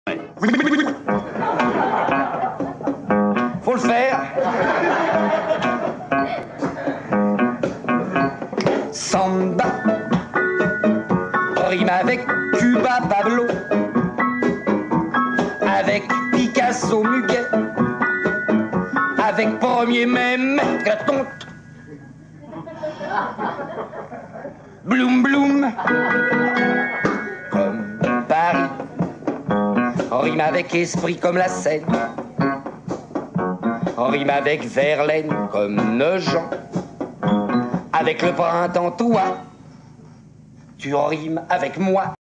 Faut le faire. Samba rime avec Cuba Pablo, avec Picasso Muguet, avec Premier mai Maître Tonte, Bloom Bloom, comme Paris, rime avec Esprit comme la Seine, rime avec Verlaine comme Nogent, avec le printemps toi, tu rimes avec moi.